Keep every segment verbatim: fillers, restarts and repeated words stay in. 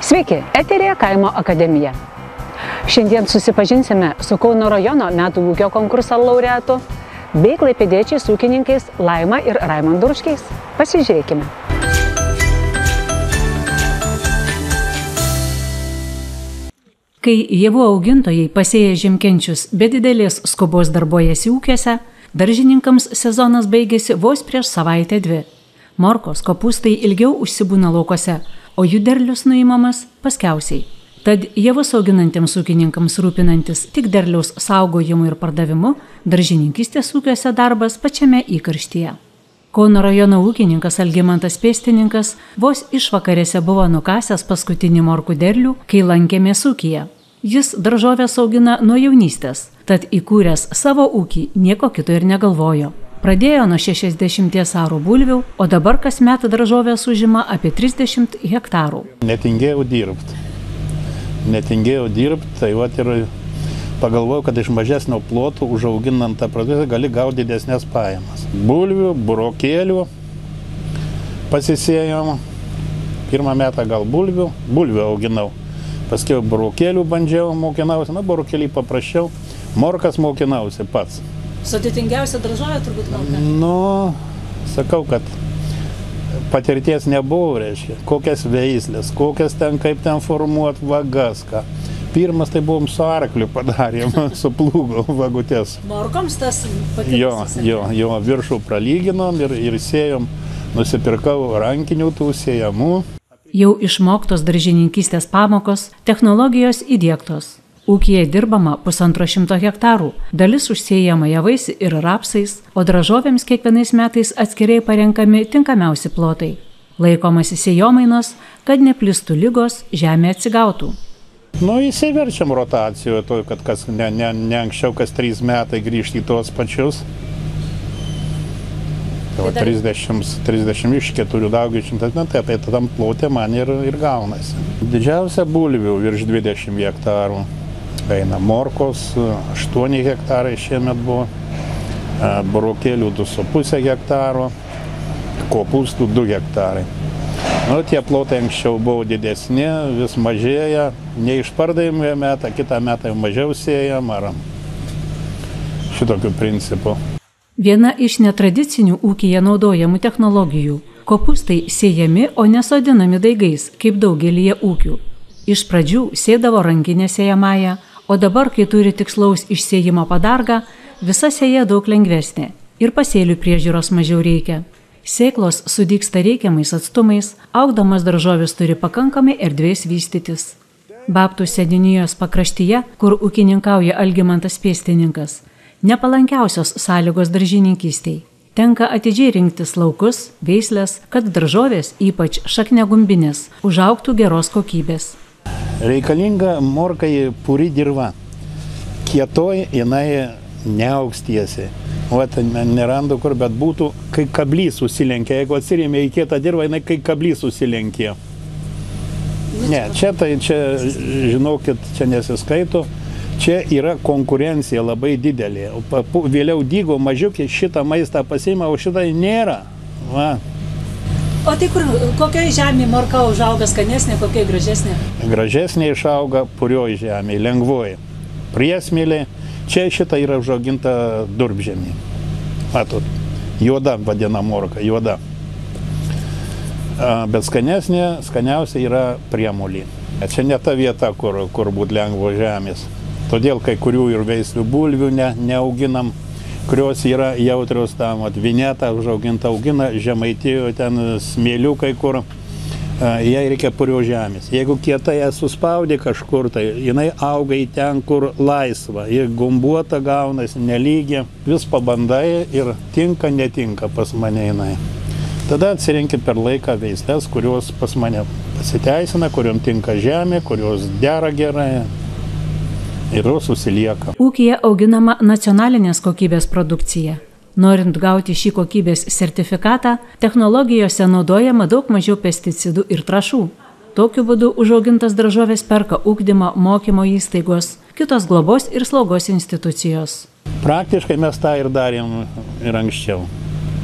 Sveiki, eteryje Kaimo akademija. Šiandien susipažinsime su Kauno rajono metų ūkio konkurso laureatu bei klaipėdiečiais ūkininkais Laima ir Raimondu Ruškiais. Pasižiūrėkime. Kai javų augintojai pasėję žiemkenčius be didelės skubos darbuojasi ūkiuose, daržininkams sezonas baigėsi vos prieš savaitę dvi. Morkos, kopūstai ilgiau užsibūna laukuose, o jų derlius nuimamas paskiausiai. Tad javus auginantiems ūkininkams rūpinantis tik derliaus saugojimu ir pardavimu, daržininkystės ūkiuose darbas pačiame įkarštyje. Kauno rajono ūkininkas Algimantas Pėstininkas vos išvakarėse buvo nukasęs paskutinį morkų derlių, kai lankėmės ūkyje. Jis daržovės augina nuo jaunystės, tad įkūręs savo ūkį nieko kito ir negalvojo. Pradėjo nuo šešiasdešimties arų bulvių, o dabar kasmet daržovės užima apie trisdešimt hektarų. Netingėjau dirbti. Netingėjau dirbti, tai vat ir pagalvojau, kad iš mažesnio ploto užauginant tą produktą gali gauti didesnės pajamas. Bulvių, burokėlių pasisėjom. Pirmą metą gal bulvių, bulvių auginau. Paskiau burokėlių bandžiau, mokinausi, na burokėlį paprašiau, morkas mokinausi pats. Sudėtingiausia daržovė turbūt morka? Nu, sakau, kad patirties nebuvo, reiškia, kokias veislės, kokias ten, kaip ten formuot vagas, ką. Pirmas tai buvom su arkliu padarėm, su plūgo vagutės. Morkoms tas patirtis? Jo, jo, jo, viršų pralyginom ir, ir sėjom, nusipirkau rankinių tų sėjamų. Jau išmoktos daržininkystės pamokos, technologijos įdiegtos. Ūkyje dirbama pusantro šimto hektarų, dalis užsėjama javais ir rapsais, o daržovėms kiekvienais metais atskiriai parenkami tinkamiausi plotai. Laikomasi sėjomainos, kad neplistų ligos, žemė atsigautų. Nu, įsiverčiam rotacijoje, to, kad kas, ne, ne, ne anksčiau, kas trys metai grįžti į tuos pačius. Tai trisdešimt, trisdešimt iš keturių daugiau, tai apie tam plotė man ir, ir gaunasi. Didžiausia bulvių virš dvidešimt hektarų. Eina morkos, aštuoni hektarai šiemet buvo, burokėlių du su puse hektaro, kopūstų du hektarai. Nu, tie plotai anksčiau buvo didesni, vis mažėja, neišpardavimų metą, kitą metą mažiau sėjam, ar šitokių principų. Viena iš netradicinių ūkyje naudojamų technologijų – kopūstai sėjami, o nesodinami daigais, kaip daugelyje ūkių. Iš pradžių sėdavo rankinė sėjamąja, o dabar, kai turi tikslaus išsėjimo padargą, visa sėja daug lengvesnė ir pasėlių priežiūros mažiau reikia. Sėklos sudygsta reikiamais atstumais, augdamas daržovės turi pakankamai erdvės vystytis. Babtų seniūnijos pakraštyje, kur ūkininkauja Algimantas Pėstininkas, nepalankiausios sąlygos daržininkystei. Tenka atidžiai rinktis laukus, veislės, kad daržovės, ypač šaknegumbinės, užaugtų geros kokybės. Reikalinga morkai puri dirva. Kietoj jinai neaugs tiesiai. Vat nerandu kur, bet būtų, kai kablys susilenkė. Jeigu atsirėmė į kietą dirvą, jinai kai kablys susilenkė. Ne, čia tai, čia, žinokit, čia nesiskaito. Čia yra konkurencija labai didelė. Vėliau dygo mažiukė, šitą maistą pasiima, o šitą nėra. Va. O tai kur, kokioj žemė morka užauga skanesnė, kokioj gražesnė? Gražesnė išauga purioj žemė, lengvoji. Priesmėlė, čia šita yra užauginta durpžemė. Matot, juoda vadina morka, juoda. Bet skanesnė, skaniausia yra priemolį. Čia ne ta vieta, kur, kur būt lengvo žemės. Todėl kai kurių ir veislių bulvių ne, neauginam, kurios yra jautrios tam, vinetą užauginta augina, Žemaitijoje ten smėlių kai kur, jai reikia purio žemės. Jeigu kietai ją suspaudė kažkur, tai jinai auga į ten, kur laisva, ji gumbuota gaunasi, nelygi, vis pabandai ir tinka, netinka pas mane jinai. Tada atsirinkit per laiką veislės, kurios pas mane pasiteisina, kuriom tinka žemė, kurios dera gerai. Ir susilieka. Ūkyje auginama nacionalinės kokybės produkcija. Norint gauti šį kokybės sertifikatą, technologijose naudojama daug mažiau pesticidų ir trąšų. Tokiu būdu užaugintas daržovės perka ugdymo, mokymo įstaigos, kitos globos ir slaugos institucijos. Praktiškai mes tą ir darėm ir anksčiau.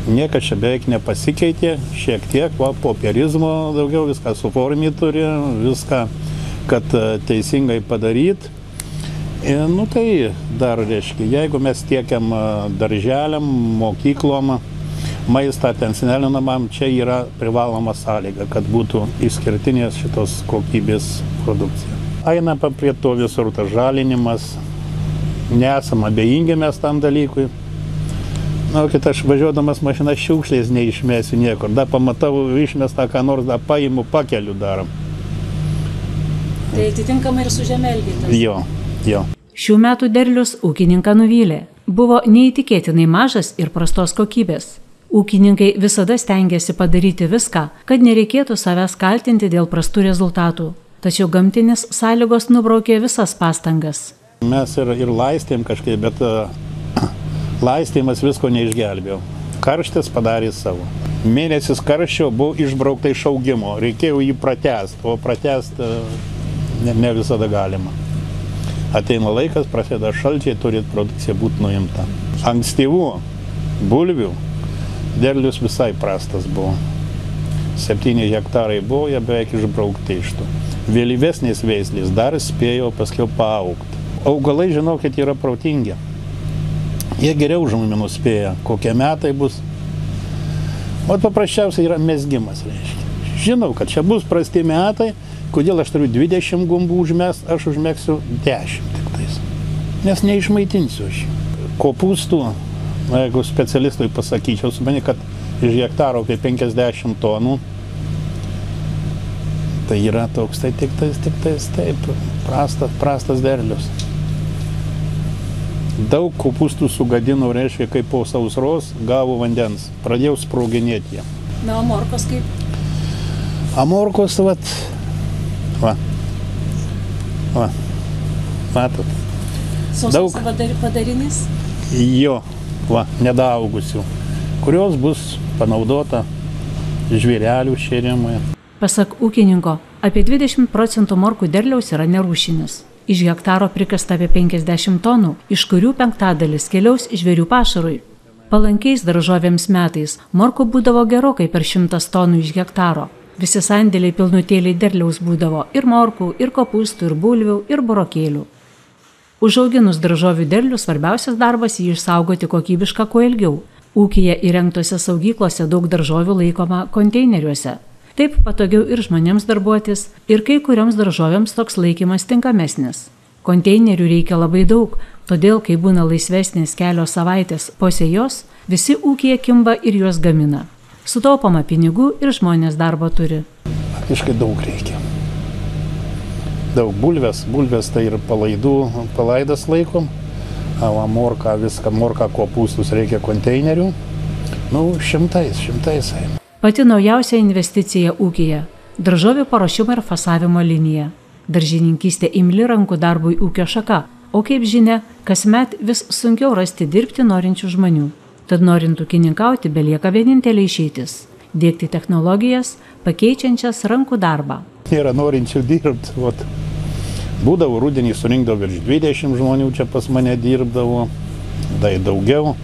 Niekas čia beveik nepasikeitė, šiek tiek, va, popierizmo daugiau, viską suformį turi, viską, kad teisingai padaryt. Ir, nu tai dar reiškia, jeigu mes tiekiam darželiam, mokyklom, maistą ten senelių namam, čia yra privaloma sąlyga, kad būtų išskirtinės šitos kokybės produkcija. Eina prie to visur tas žalinimas, nesam abejingi mes tam dalykui. Na, kad aš važiuodamas mašiną šiukšlės neišmėsiu niekur. Da pamatau išmestą, ką nors, da paimu, pakeliu darom. Tai atitinkamai ir su žeme elgiatės? Jo, jo. Šių metų derlius ūkininką nuvylė. Buvo neįtikėtinai mažas ir prastos kokybės. Ūkininkai visada stengiasi padaryti viską, kad nereikėtų savęs kaltinti dėl prastų rezultatų. Tačiau gamtinės sąlygos nubraukė visas pastangas. Mes ir, ir laistėm kažkaip, bet laistymas visko neišgelbėjo. Karštis padarė savo. Mėnesis karščio buvo išbraukta iš augimo. Reikėjo jį pratęsti, o pratęsti ne, ne visada galima. Ateina laikas, prasideda šalčiai, turi produkcija būti nuimta. Ankstyvų bulvių derlius visai prastas buvo. Septyni hektarai buvo, jie beveik išbraukti iš tų. Vėlyvesnės veislės dar spėjo paskiau paaugti. Augalai, žinokit, yra protingi. Jie geriau už mumi nuspėja, kokie metai bus. O paprasčiausiai yra mezgimas, reiškia. Žinau, kad čia bus prasti metai, kodėl aš turiu dvidešimt gumbų užmest, aš užmegsiu dešimt tik tais. Nes neišmaitinsiu aš. Kopūstų, jeigu specialistui pasakyčiau, su mani, kad iš hektaro apie penkiasdešimt tonų, tai yra toks, tai tik tais, tik tais, taip, prastas, prastas derlius. Daug kopūstų sugadino, reiškia, kaip po sausros gavo vandens. Pradėjau sproginėti jie. Na, o morkos kaip? A morkos, vat, va, va, matot. Sausos padarinys? Jo, va, nedaugusių, kurios bus panaudota žvėrelių šėrimui. Pasak ūkininko, apie dvidešimt procentų morkų derliaus yra nerūšinis. Iš hektaro prikasta apie penkiasdešimt tonų, iš kurių penktadalis keliaus žvėrių pašarui. Palankiais daržovėms metais morkų būdavo gerokai per šimtas tonų iš hektaro. Visi sandėliai pilnutėliai derliaus būdavo ir morkų, ir kopūstų, ir bulvių, ir burokėlių. Užauginus daržovių derlių svarbiausias darbas jį išsaugoti kokybišką kuo ilgiau. Ūkyje įrengtose saugyklose daug daržovių laikoma konteineriuose. Taip patogiau ir žmonėms darbuotis, ir kai kurioms daržovėms toks laikymas tinkamesnis. Konteinerių reikia labai daug, todėl, kai būna laisvesnės kelios savaitės po sėjos, visi ūkyje kimba ir juos gamina. Sutaupoma pinigų ir žmonės darbo turi. Faktiškai daug reikia. Daug bulvės, bulvės tai ir palaidų, palaidas laikom, o morką, viską, morką, kopūstus reikia konteinerių. Nu, šimtais, šimtais eina. Pati naujausia investicija ūkyje – daržovių paruošimo ir fasavimo linija. Daržininkystė imli rankų darbui ūkio šaka, o kaip žinia, kasmet vis sunkiau rasti dirbti norinčių žmonių. Tad norint ūkininkauti, belieka vienintelė išeitis – diegti technologijas, pakeičiančias rankų darbą. Nėra norinčių dirbti. Vat. Būdavo rudenį surinkdavo virš dvidešimt žmonių čia pas mane dirbdavo, tai daugiau.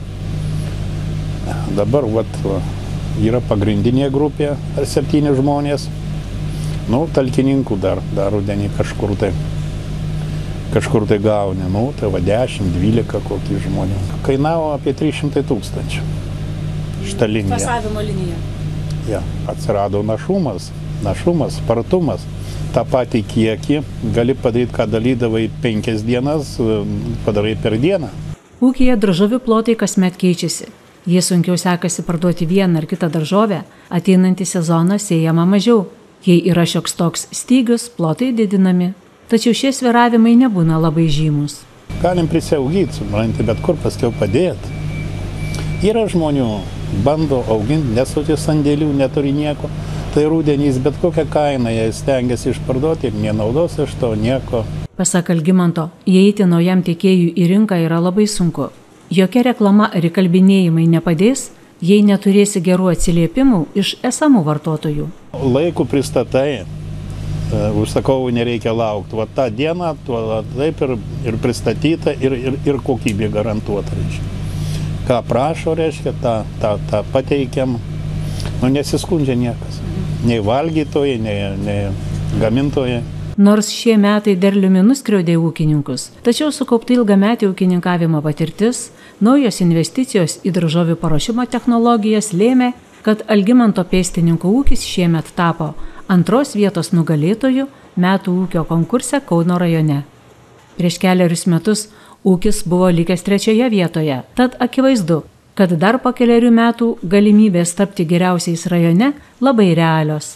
Dabar vat, yra pagrindinė grupė, ar septyni žmonės. Nu, talkininkų dar, dar rudenį kažkur tai, kažkur tai gauni. Nu, tai va dešimt, dvylika kokį žmonių. Kainavo apie trys šimtai tūkstančių. Šitą liniją. Fasavimo linija. Ja, atsirado našumas, našumas, spartumas. Ta patį kiekį gali padaryti, ką dalydavai penkias dienas, padarai per dieną. Ūkyje daržovių plotai kasmet keičiasi. Jei sunkiau sekasi parduoti vieną ar kitą daržovę, ateinantį sezoną sėjama mažiau. Jei yra šioks toks stygius, plotai didinami. Tačiau šie svyravimai nebūna labai žymus. Galim prisiaugyti, supranti, bet kur paskiau padėti. Yra žmonių, bando auginti, nesutį sandėlių, neturi nieko. Tai rudenys bet kokią kainą jie stengiasi išparduoti ir nenaudos iš to nieko. Pasak Algimanto, įeiti naujam tiekėjui į rinką yra labai sunku. Jokia reklama ar įkalbinėjimai nepadės, jei neturėsi gerų atsiliepimų iš esamų vartotojų. Laiku pristatai, užsakovų nereikia laukti. Va tą dieną tuo, taip ir, ir pristatyta ir, ir, ir kokybė garantuota. Ką prašo, reiškia, tą, tą, tą pateikiam. Nu, nesiskundžia niekas. Nei valgytojai, nei, nei gamintojai. Nors šie metai derliumi nuskriaudė ūkininkus, tačiau sukaupta ilgametė ūkininkavimo patirtis, naujos investicijos į daržovių paruošimo technologijas lėmė, kad Algimanto pėstininko ūkis šiemet tapo antros vietos nugalėtojų metų ūkio konkurse Kauno rajone. Prieš keliarius metus ūkis buvo likęs trečioje vietoje, tad akivaizdu, kad dar po keliarių metų galimybės tapti geriausiais rajone labai realios.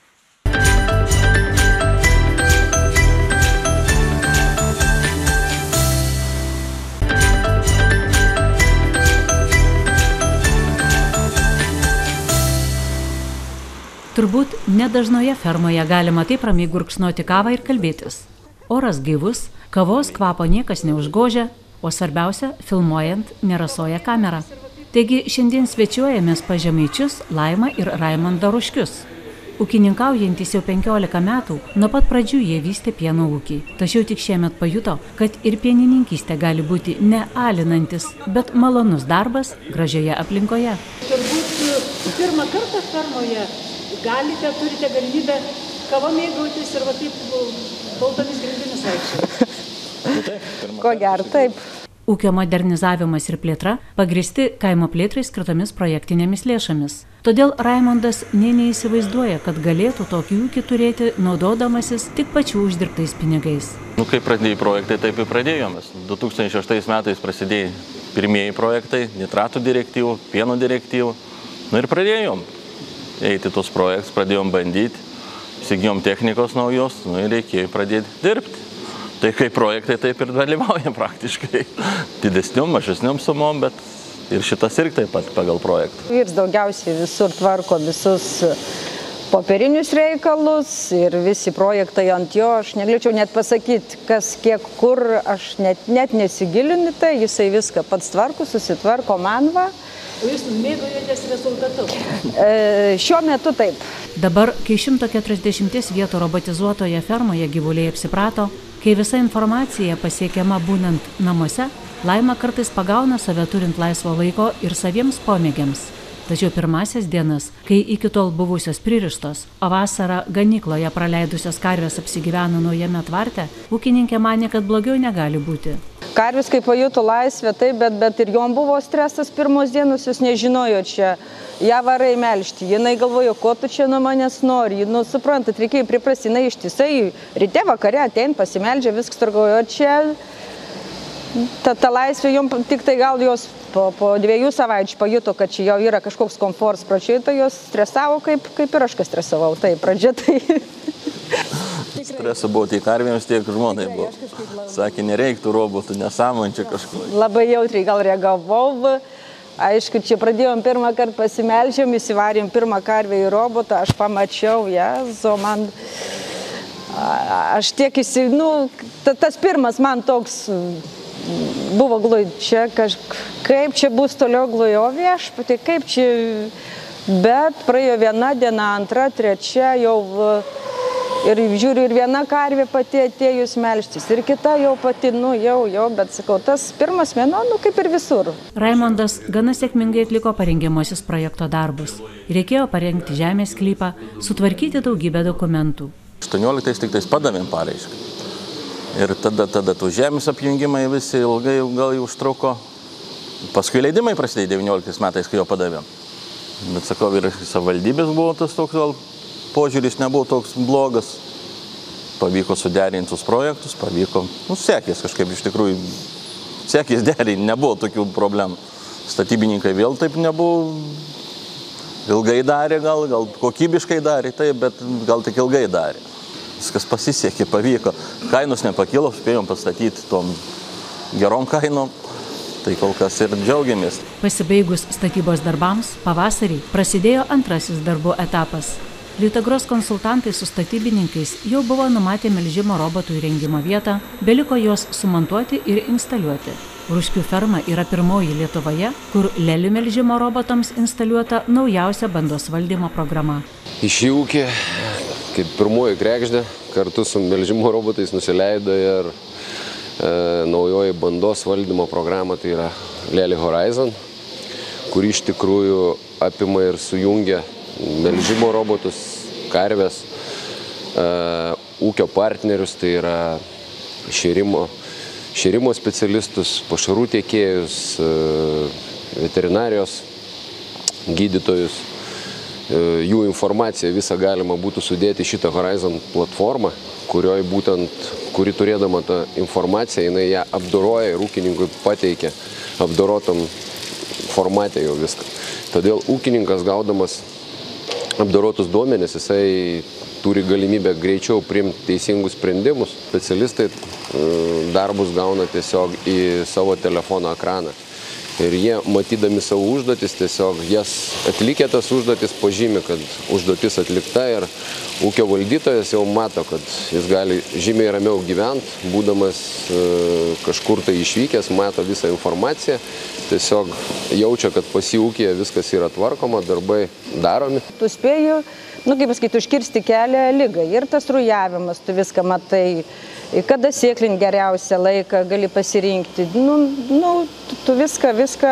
Turbūt nedažnoje fermoje galima taip ramiai gurkšnoti kavą ir kalbėtis. Oras gyvus, kavos kvapo niekas neužgožia, o svarbiausia, filmuojant nerasoja kamera. Taigi šiandien svečiuojamės pas žemaičius Laimą ir Raimondą Ruškius. Ūkininkaujantis jau penkiolika metų, nuo pat pradžių jie vystė pieno ūkį. Tačiau tik šiemet pajuto, kad ir pienininkystė gali būti ne alinantis, bet malonus darbas gražioje aplinkoje. Turbūt pirmą kartą fermoje galite, turite galimybę kavą mėgautis ir va taip baltomis grindimis vaikščioti. Ko gero, taip. Ūkio modernizavimas ir plėtra pagrįsti kaimo plėtrai skirtomis projektinėmis lėšomis. Todėl Raimondas nė neįsivaizduoja, kad galėtų tokį ūkį turėti naudodamasis tik pačių uždirbtais pinigais. Nu, kai pradėjai projektai, taip ir pradėjomės. du tūkstančiai šeštais metais prasidėjo pirmieji projektai, nitratų direktyvų, pieno direktyvų. Nu ir pradėjom eiti tos projektus, pradėjom bandyti, įsigijom technikos naujos, nu ir reikėjo pradėti dirbti. Tai kaip projektai, taip ir dalyvaujam praktiškai. Didesniom, mažesniom sumom, bet ir šitas irgi taip pat pagal projektą. Vyrs daugiausiai visur tvarko visus popierinius reikalus ir visi projektai ant jo. Aš negalėčiau net pasakyti, kas kiek kur, aš net, net nesigilinu tai, jisai viską pats tvarko, susitvarko man va. O jūs mėgaujatės rezultatu? E, šiuo metu taip. Dabar, kai šimto keturiasdešimties vietų robotizuotoje fermoje gyvuliai apsiprato, kai visa informacija pasiekiama būnant namuose, Laima kartais pagauna save turint laisvo laiko ir saviems pomėgiams. Tačiau pirmasias dienas, kai iki tol buvusios pririštos, o vasarą ganykloje praleidusios karvės apsigyveno naujame tvarte, ūkininkė manė, kad blogiau negali būti. Karvis, kai pajuto laisvę, taip, bet, bet ir jom buvo stresas pirmos dienos, jūs nežinojo čia. Ją varai melžti, jinai galvojo, ko tu čia nuo manęs nori. Nu, suprantat, reikėjo priprasti, jinai ištisai ryte vakare atein, pasimeldžia, viskas turgojo čia. Ta, ta laisvė, jom tik tai gal jos po, po dviejų savaičių pajuto, kad čia jau yra kažkoks komfortas pradžioj, tai jos stresavo, kaip, kaip ir aš kas stresavau. Tai pradžia tai... Streso buvo tiek karvėms, tiek žmonai buvo. Sakė, nereiktų robotų, nesąmonė čia kažko. Labai jautriai gal reagavau. Aišku, čia pradėjom pirmą kartą pasimeldžiam, įsivarėm pirmą karvę į robotą, aš pamačiau, jezo, man... Aš tiek įsi... Nu, tas pirmas man toks buvo glui, čia kažk... Kaip čia bus toliau glui, o viešpatį, kaip čia... Bet praėjo viena diena, antra, trečia, jau... Ir žiūriu, ir viena karvė pati atėjus melžtis, ir kita jau pati, nu jau, jau, bet sakau, tas pirmas mėnuo, nu kaip ir visur. Raimondas gana sėkmingai atliko parengiamuosius projekto darbus. Reikėjo parengti žemės sklypą, sutvarkyti daugybę dokumentų. aštuonioliktais tik tais padavėm paraišką. Ir tada, tada tų žemės apjungimai visi ilgai gal jau užtruko. Paskui leidimai prasidėjo devynioliktais metais, kai jo padavėm. Bet sakau, ir savivaldybės buvo tas toks gal... Požiūris nebuvo toks blogas, pavyko suderinti sus projektus, pavyko, nu, sekės kažkaip iš tikrųjų, sekės derinti, nebuvo tokių problemų. Statybininkai vėl taip nebuvo, ilgai darė gal, gal kokybiškai darė, taip, bet gal tik ilgai darė. Viskas pasisekė, pavyko, kainos nepakilo, spėjom pastatyti tom gerom kainom, tai kol kas ir džiaugiamės. Pasibaigus statybos darbams, pavasarį prasidėjo antrasis darbų etapas. Litagros konsultantai su statybininkais jau buvo numatę melžimo robotų įrengimo vietą, beliko juos sumontuoti ir instaliuoti. Ruškių ferma yra pirmoji Lietuvoje, kur lelių melžimo robotams instaliuota naujausia bandos valdymo programa. Į šį ūkį, kaip pirmoji kregždė, kartu su melžimo robotais nusileido ir e, naujoji bandos valdymo programa, tai yra Leli Horizon. kuri iš tikrųjų apima ir sujungia melžimo robotus, karves, ūkio partnerius, tai yra šėrimo, šėrimo specialistus, pašarų tiekėjus, veterinarijos gydytojus. Jų informaciją visą galima būtų sudėti šitą Horizon platformą, kurioje būtent, kuri turėdama tą informaciją, jinai ją apdoroja ir ūkininkui pateikia apdorotam formate jau viską. Todėl ūkininkas gaudamas apdorotus duomenis, jisai turi galimybę greičiau priimti teisingus sprendimus. Specialistai darbus gauna tiesiog į savo telefono ekraną. Ir jie, matydami savo užduotis, tiesiog jas atlikę tas užduotis pažymi, kad užduotis atlikta ir ūkio valdytojas jau mato, kad jis gali žymiai ramiau gyventi, būdamas kažkur tai išvykęs, mato visą informaciją, tiesiog jaučia, kad pas jį ūkyje viskas yra tvarkoma, darbai daromi. Tu spėju, nu kaip pasakyti, užkirsti kelią lygai ir tas rujavimas, tu viską matai. Kada sėklint geriausią laiką gali pasirinkti, nu, nu, tu viską, viską.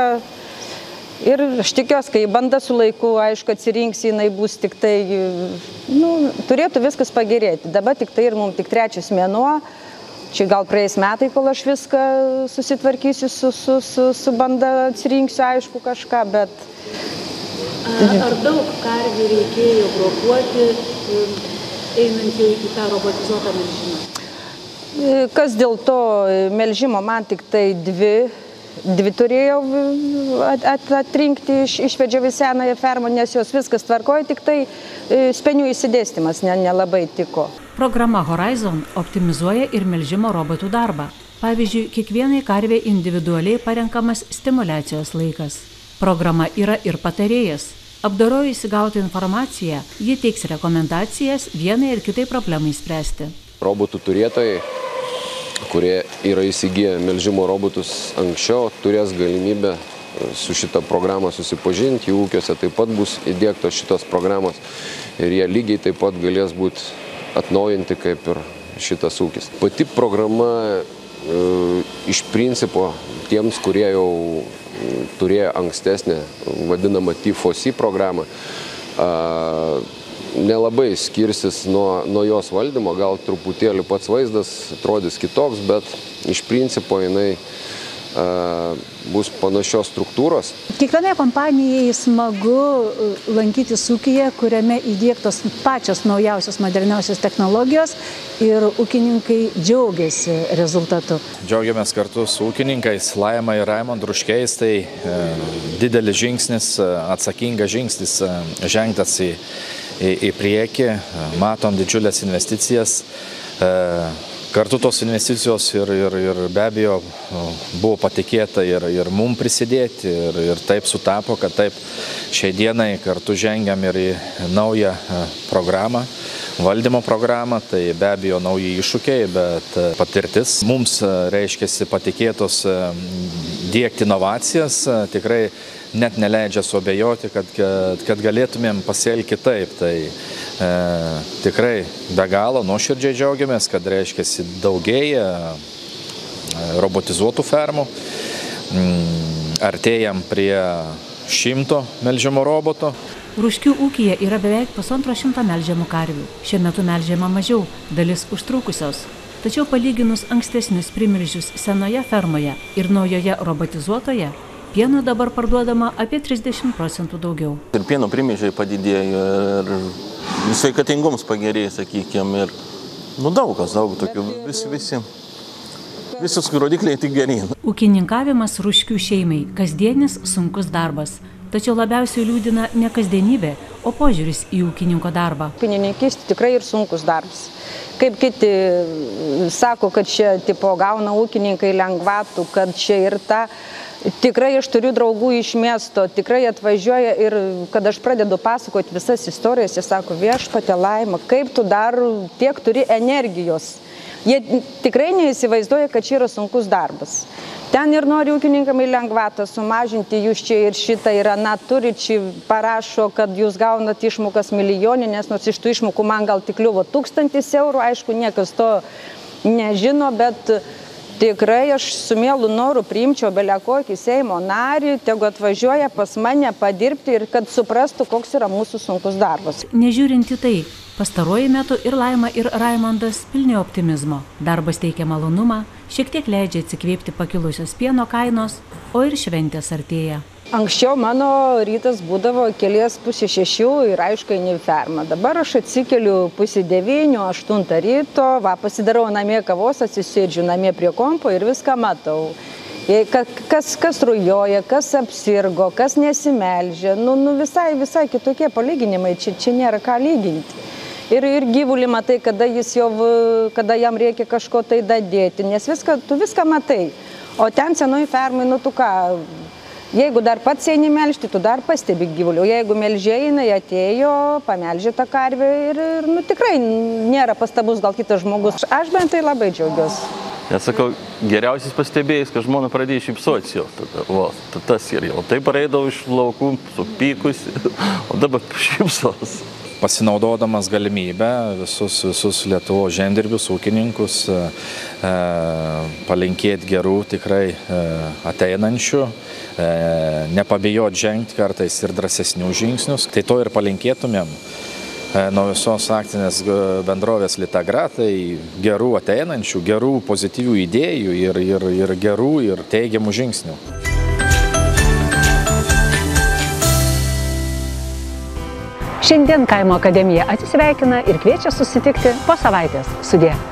Ir aš tikiuosi, kai banda su laiku, aišku, atsirinks, jinai bus tik tai, nu, turėtų viskas pagerėti. Dabar tik tai ir mums tik trečias mėnuo, čia gal praeis metai, kol aš viską susitvarkysiu su, su, su, su banda, atsirinksiu, aišku, kažką, bet... Ar daug karvių reikėjo brokuoti, einant į tą robotizuotą melžimą? Kas dėl to melžimo, man tik tai dvi, dvi turėjau at, at, atrinkti, iš, išvedžiau į senąją fermą, nes jos viskas tvarkoja, tik tai spenių įsidėstymas nelabai ne tiko. Programa Horizon optimizuoja ir melžimo robotų darbą. Pavyzdžiui, kiekvienai karvė individualiai parenkamas stimulacijos laikas. Programa yra ir patarėjas. Apdorojusi gautą informaciją, ji teiks rekomendacijas vienai ir kitai problemai spręsti. Robotų turėtojai, kurie yra įsigiję melžimo robotus anksčiau, turės galimybę su šitą programą susipažinti, jų ūkiuose taip pat bus įdiegtos šitos programos ir jie lygiai taip pat galės būti atnaujinti kaip ir šitas ūkis. Pati programa e, iš principo tiems, kurie jau turėjo ankstesnę vadinamą T four C programą, a, nelabai skirsis nuo, nuo jos valdymo, gal truputėlį pats vaizdas atrodys kitoks, bet iš principo jinai a, bus panašios struktūros. Kiekvienai kompanijai smagu lankytis ūkyje, kuriame įdiegtos pačios naujausios, moderniausios technologijos ir ūkininkai džiaugiasi rezultatu. Džiaugiamės kartu su ūkininkais Laima ir Raimond Ruškiais, tai e, didelis žingsnis, atsakingas žingsnis e, žengtas į Į, į priekį, matom didžiulės investicijas. Kartu tos investicijos ir, ir, ir be abejo buvo patikėta ir, ir mum prisidėti ir, ir taip sutapo, kad taip šiai dienai kartu žengiam ir į naują programą, valdymo programą, tai be abejo nauji iššūkiai, bet patirtis mums reiškiasi patikėtos diegti inovacijas, tikrai net neleidžia suabejoti, kad, kad, kad galėtumėm pasielgti kitaip. Tai e, tikrai be galo nuoširdžiai džiaugiamės, kad reiškiasi daugėja robotizuotų fermų. Artėjam prie šimto melžimo roboto. Ruškių ūkyje yra beveik pusantro šimto melžiamų karvių. Šiuo metu melžiama mažiau, dalis užtrukusios. Tačiau palyginus ankstesnius primilžius senoje fermoje ir naujoje robotizuotoje, pieno dabar parduodama apie trisdešimt procentų daugiau. Ir pieno primilžiai padidėjo, ir sveikatingums pagerėjo, sakykime, ir nu daug kas, daug tokių, visi, visi, visus rodikliai tik geryn. Ūkininkavimas Ruškių šeimai – kasdienis sunkus darbas. Tačiau labiausiai liūdina ne kasdienybė, o požiūris į ūkininko darbą. Pienininkystė tikrai ir sunkus darbas. Kaip kiti sako, kad čia tipo gauna ūkininkai lengvatų, kad čia ir ta. Tikrai aš turiu draugų iš miesto, tikrai atvažiuoja ir kad aš pradedu pasakoti visas istorijas, jie sako, viešpatie Laima, kaip tu dar tiek turi energijos. Jie tikrai neįsivaizduoja, kad čia yra sunkus darbas. Ten ir nori ūkininkam lengvatą sumažinti, jūs čia ir šitą yra, na, turi čia parašo, kad jūs gaunat išmokas milijoninės, nors iš tų išmokų man gal tik kliuvo tūkstantis eurų, aišku, niekas to nežino, bet Tikrai aš su mielu noru priimčiau belia kokį Seimo narį, tegu atvažiuoja pas mane padirbti ir kad suprastų, koks yra mūsų sunkus darbas. Nežiūrint į tai, pastaruoju metu ir Laima, ir Raimondas pilni optimizmo. Darbas teikia malonumą, šiek tiek leidžia atsikvėpti pakilusios pieno kainos, o ir šventės artėja. Anksčiau mano rytas būdavo kelias pusė šešių ir aišku eini į fermą. Dabar aš atsikeliu pusė devynių, aštuntą ryto, va, pasidarau namie kavos, atsisėdžiu namie prie kompo ir viską matau. Kas, kas rujoja, kas apsirgo, kas nesimeldžia, nu, nu visai, visai kitokie palyginimai, čia, čia nėra ką lyginti. Ir, ir gyvulį matai, kada, jis jau, kada jam reikia kažko tai dadėti, nes viską, tu viską matai. O ten senoj fermai, nu tu ką... Jeigu dar pats eini melžti, tu dar pastebi gyvulių. Jeigu melžiai, jinai atėjo, pamelžė tą karvę ir, ir nu, tikrai nėra pastabus gal kitas žmogus. Aš bent tai labai džiaugiuosi. Aš sakau, geriausias pastebėjus, kad žmona pradėjo šypsotis jau. Tada, o, tas ir jau. Tai pareidau iš laukų, supykusi, o dabar šypsos. Pasinaudodamas galimybę visus, visus Lietuvos žemdirbius, ūkininkus, e, palinkėti gerų tikrai e, ateinančių, e, nepabijot žengti kartais ir drąsesnių žingsnius. Tai to ir palinkėtumėm e, nuo visos akcinės bendrovės Litagra, tai gerų ateinančių, gerų pozityvių idėjų ir, ir, ir gerų ir teigiamų žingsnių. Šiandien Kaimo akademija atsisveikina ir kviečia susitikti po savaitės. Sudie.